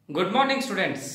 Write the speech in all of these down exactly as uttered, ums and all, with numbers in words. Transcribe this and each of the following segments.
Good morning students.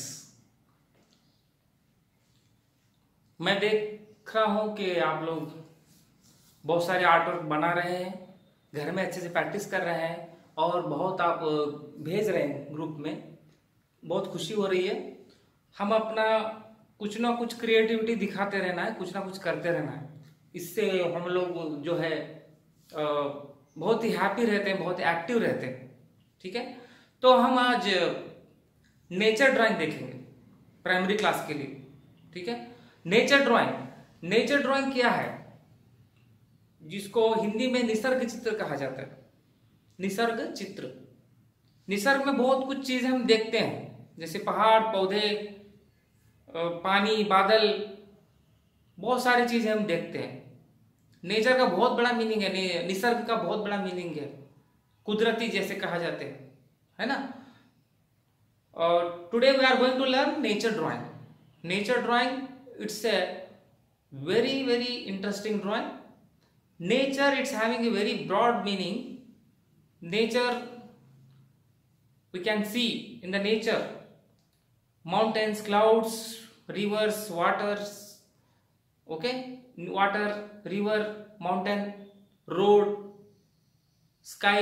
मैं देख रहा हूं कि आप लोग बहुत सारे आर्ट वर्क बना रहे हैं, घर में अच्छे से प्रैक्टिस कर रहे हैं और बहुत आप भेज रहे हैं ग्रुप में। बहुत खुशी हो रही है। हम अपना कुछ ना कुछ क्रिएटिविटी दिखाते रहना है, कुछ ना कुछ करते रहना है। इससे हम लोग जो है बहुत ही हैप्पी रहते हैं, बहुत एक्टिव रहते हैं। ठीक है, तो हम आज नेचर ड्राइंग देखेंगे प्राइमरी क्लास के लिए। ठीक है, नेचर ड्राइंग नेचर ड्राइंग क्या है, जिसको हिंदी में निसर्ग चित्र कहा जाता है। निसर्ग चित्र, निसर्ग में बहुत कुछ चीजें हम देखते हैं, जैसे पहाड़, पौधे, पानी, बादल, बहुत सारी चीजें हम देखते हैं। नेचर का बहुत बड़ा मीनिंग है, निसर्ग का बहुत बड़ा मीनिंग है, कुदरती जैसे कहा जाते हैं, है ना। और today we are going to learn nature drawing. Nature drawing it's a very very interesting drawing. Nature, it's having a very broad meaning. Nature, we can see in the nature mountains, clouds, rivers, waters, okay, water, river, mountain, road, sky,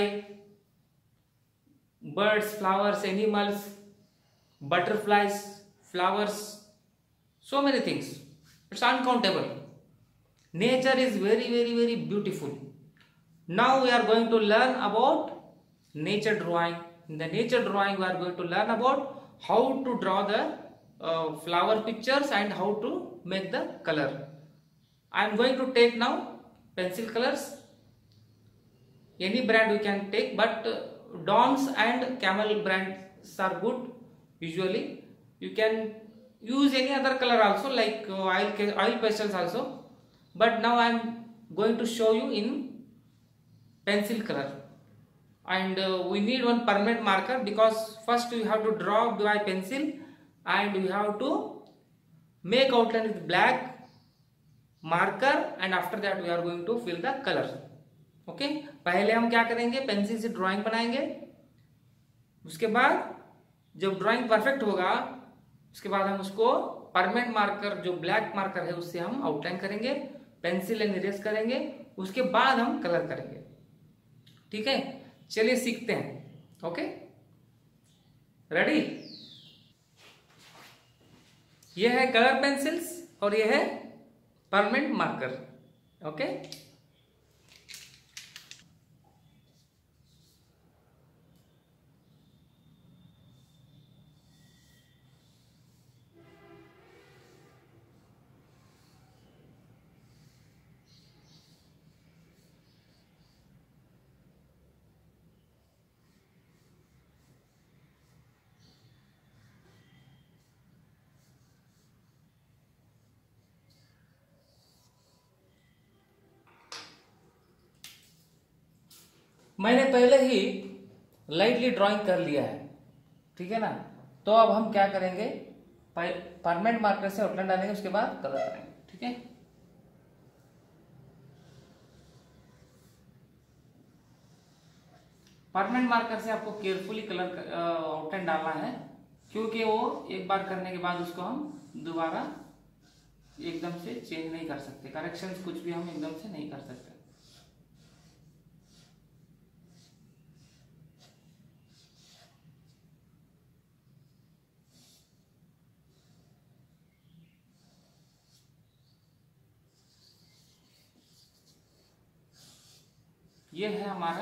birds, flowers, animals, butterflies, flowers, so many things. It's uncountable. Nature is very very very beautiful. Now we are going to learn about nature drawing. In the nature drawing we are going to learn about how to draw the uh, flower pictures and how to make the color. I am going to take now pencil colors. Any brand we can take, but uh, Dons and Camel brands are good. Usually you can use any other color also, like uh, oil oil pastels also, but now I am going to show you in pencil color. And uh, we need one permanent marker, because first we have to draw by pencil and we have to make outline with black marker, and after that we are going to fill the color. okay, पहले हम क्या करेंगे, pencil से drawing बनाएंगे। उसके बाद जब drawing perfect होगा, उसके बाद हम उसको परमानेंट मार्कर, जो ब्लैक मार्कर है, उससे हम आउटलाइन करेंगे, पेंसिल एंड इरेज करेंगे, उसके बाद हम कलर करेंगे। ठीक है, चलिए सीखते हैं। Okay, ready. यह है कलर पेंसिल्स और यह है परमानेंट मार्कर। ओके, मैंने पहले ही लाइटली ड्राइंग कर लिया है। ठीक है ना, तो अब हम क्या करेंगे, परमानेंट मार्कर से आउटलाइन डालेंगे, उसके बाद कलर करेंगे। ठीक है, परमानेंट मार्कर से आपको केयरफुली कलर आउटलाइन डालना है, क्योंकि वो एक बार करने के बाद उसको हम दोबारा एकदम से चेंज नहीं कर सकते, करेक्शंस कुछ भी हम एकदम से नहीं कर सकते। ये है हमारा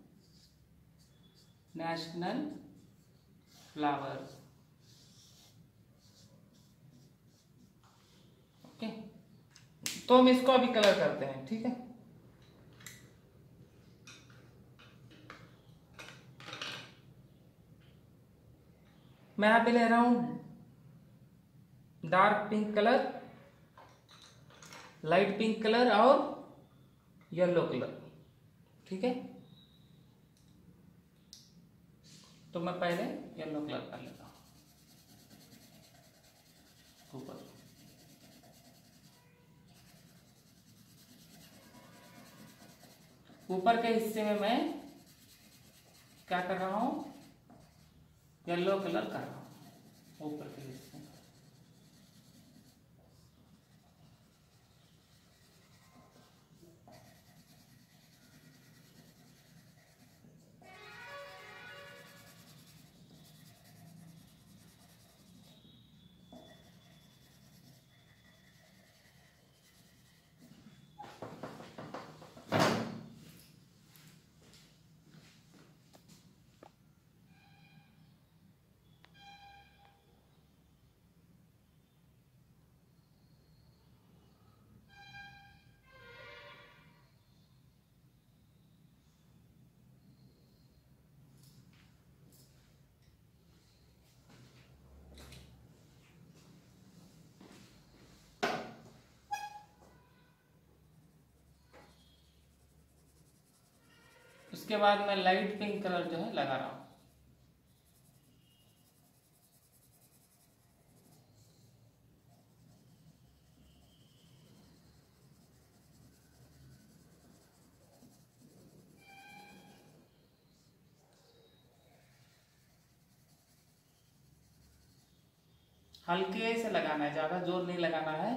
नेशनल फ्लावर। ओके, तो हम इसको अभी कलर करते हैं। ठीक है, मैं यहां पे ले रहा हूं dark pink colour, light pink colour और येलो कलर। ठीक है, तो मैं पहले येलो कलर कर लेता हूं ऊपर। ऊपर के हिस्से में मैं क्या कर रहा हूं, येलो कलर कर रहा हूं। ऊपर के हिस्से। उसके बाद मैं लाइट पिंक कलर जो है लगा रहा हूँ। हल्के से लगाना है, ज्यादा जोर नहीं लगाना है।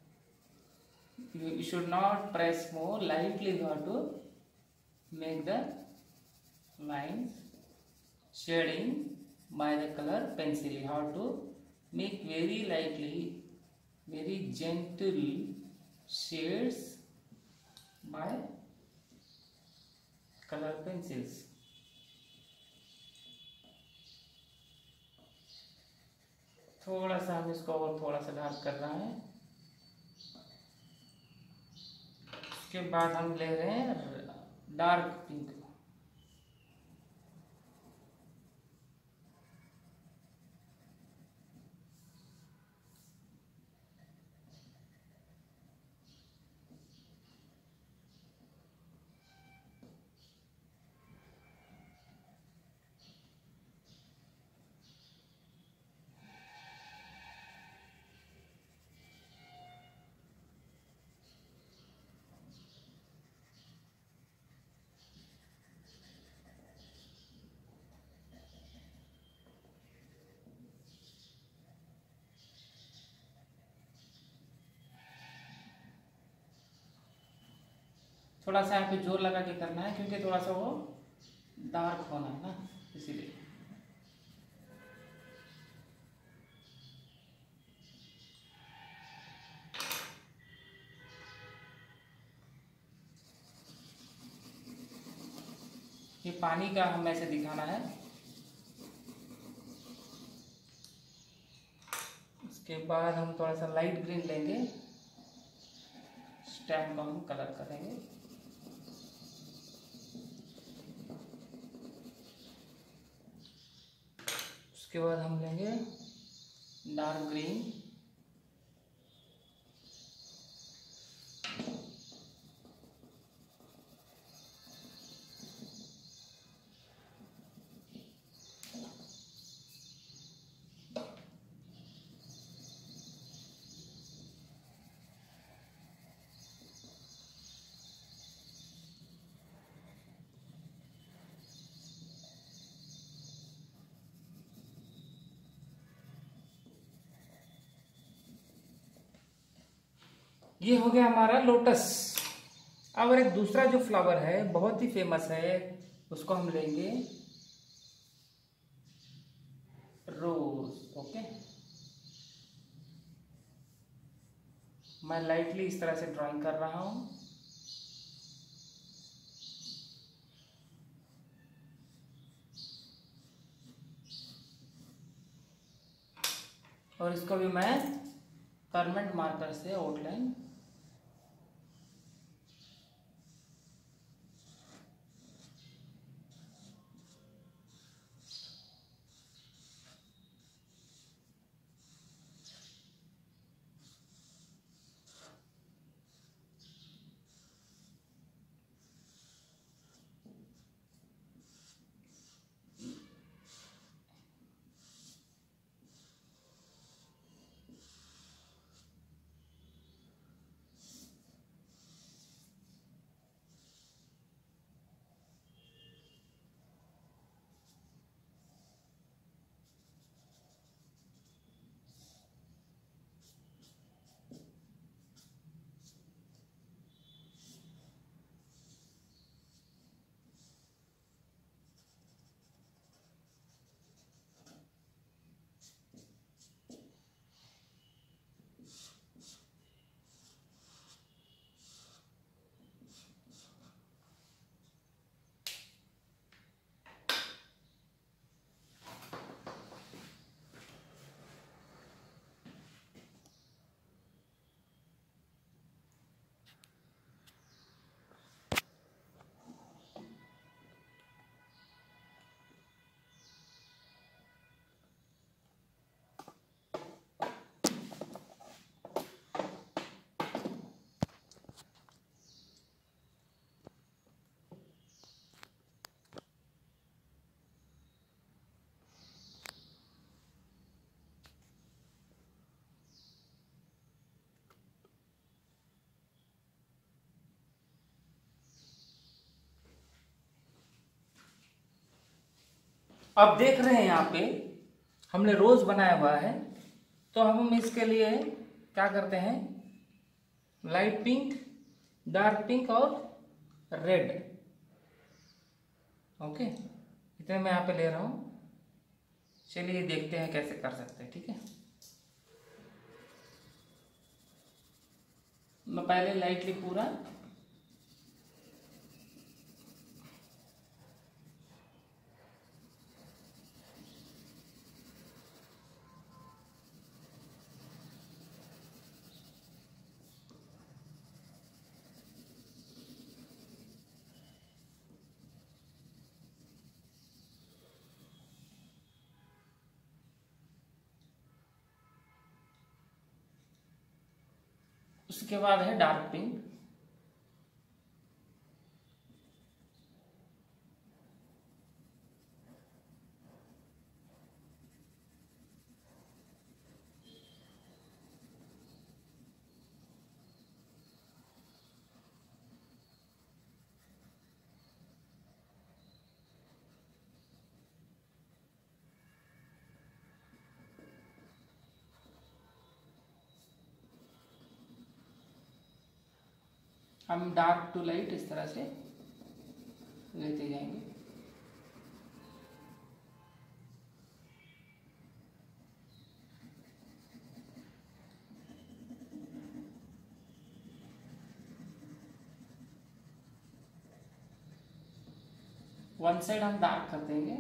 You should not press more, lightly you have to make the lines shading by the color pencil. You have to make very lightly, very gentle shades by color pencils. थोड़ा सा हम इसको और थोड़ा सा डार्क कर रहे हैं। उसके बाद हम ले रहे हैं डार्क पिंक। थोड़ा सा यहाँ पे जोर लगा के करना है क्योंकि थोड़ा सा वो डार्क होना है ना, इसीलिए। ये पानी का हमें ऐसे दिखाना है। उसके बाद हम थोड़ा सा लाइट ग्रीन लेंगे, स्टेम को हम कलर करेंगे। उसके बाद हम लेंगे डार्क ग्रीन, ये हो गया हमारा लोटस। अब एक दूसरा जो फ्लावर है बहुत ही फेमस है, उसको हम लेंगे रोज। ओके, मैं लाइटली इस तरह से ड्राइंग कर रहा हूं। और इसको भी मैं परमेंट मार्कर से आउटलाइन अब देख रहे हैं यहाँ पे हमने रोज बनाया हुआ है, तो हम इसके लिए क्या करते हैं, लाइट पिंक, डार्क पिंक और रेड। ओके, इतने मैं यहाँ पे ले रहा हूं। चलिए देखते हैं कैसे कर सकते हैं। ठीक है, मैं पहले लाइटली पूरा उसके बाद है डार्क पिंक। हम डार्क टू लाइट इस तरह से लेते जाएंगे। वन साइड हम डार्क कर देंगे।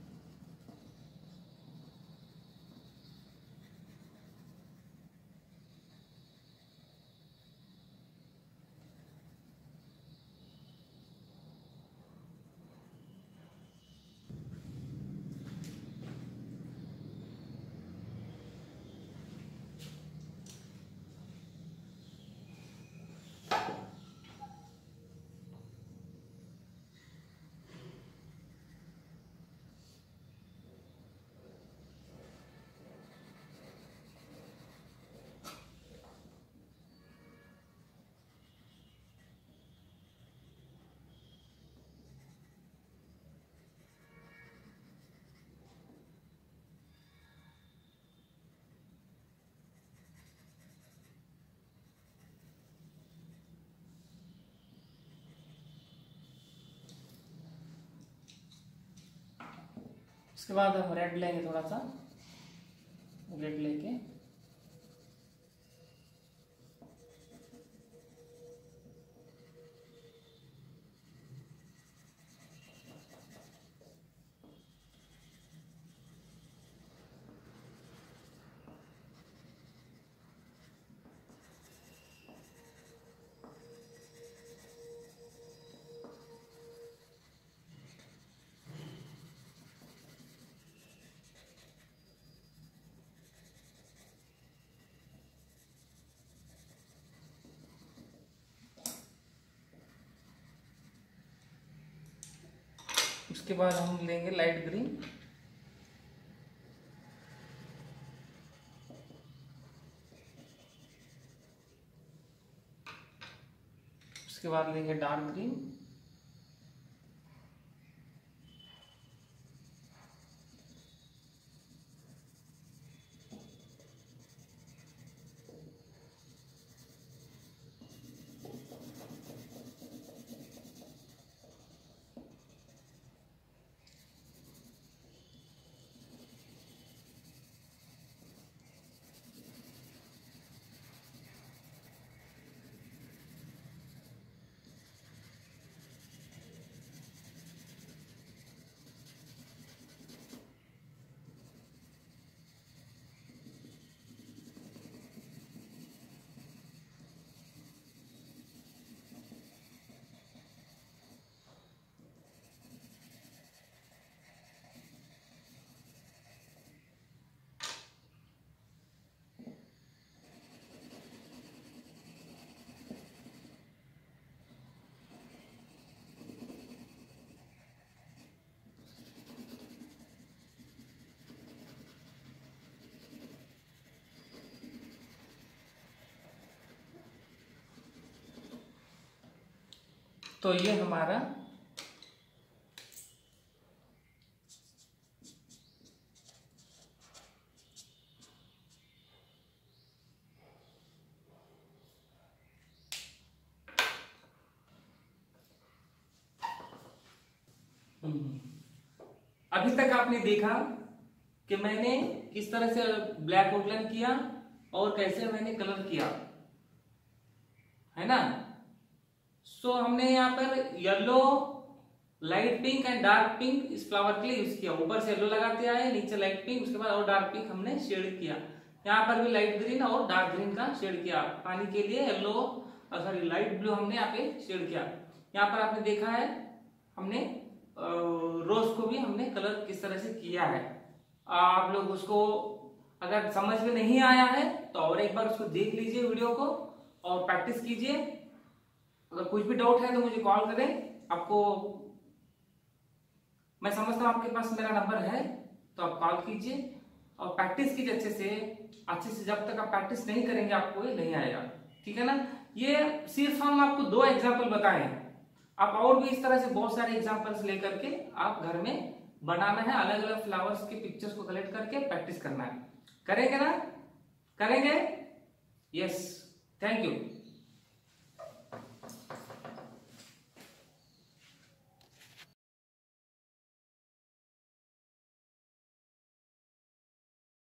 उसके बाद हम रेड लेंगे, थोड़ा सा रेड लेके उसके बाद हम लेंगे लाइट ग्रीन। उसके बाद लेंगे डार्क ग्रीन। तो ये हमारा अभी तक आपने देखा कि मैंने किस तरह से ब्लैक आउटलाइन किया और कैसे मैंने कलर किया, है ना। सो so, हमने यहाँ पर yellow, light pink and dark pink इस फ्लावर के लिए यूज किया। ऊपर से येलो लगाते आए, नीचे लाइट पिंक, उसके बाद और डार्क पिंक हमने शेड किया। यहाँ पर भी लाइट ग्रीन और डार्क ग्रीन का शेड किया। पानी के लिए येलो सॉरी लाइट ब्लू हमने यहाँ पे शेड किया। यहाँ पर आपने देखा है हमने रोज को भी हमने कलर किस तरह से किया है। आप लोग उसको अगर समझ में नहीं आया है तो और एक बार उसको देख लीजिए वीडियो को और प्रैक्टिस कीजिए। अगर कुछ भी डाउट है तो मुझे कॉल करें। आपको मैं समझता हूं आपके पास मेरा नंबर है तो आप कॉल कीजिए और प्रैक्टिस कीजिए अच्छे से अच्छे से। जब तक आप प्रैक्टिस नहीं करेंगे आपको ये नहीं आएगा, ठीक है ना। ये सिर्फ हम आपको दो एग्जाम्पल बताए हैं, आप और भी इस तरह से बहुत सारे एग्जाम्पल्स लेकर के आप घर में बनाना है। अलग अलग फ्लावर्स के पिक्चर्स को कलेक्ट करके प्रैक्टिस करना है। करेंगे ना, करेंगे? Yes, thank you.